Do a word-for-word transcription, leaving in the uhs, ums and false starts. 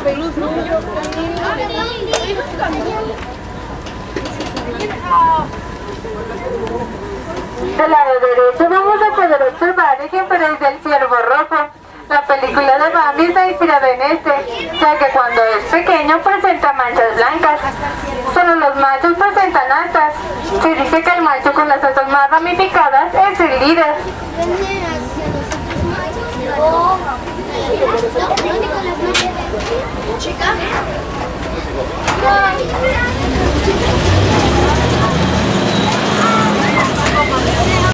Del lado derecho vamos a poder observar ejemplares del ciervo rojo. La película de Bambi está inspirada en este, ya que cuando es pequeño presenta manchas blancas. Solo los machos presentan astas. Se dice que el macho con las astas más ramificadas es el líder. Chica.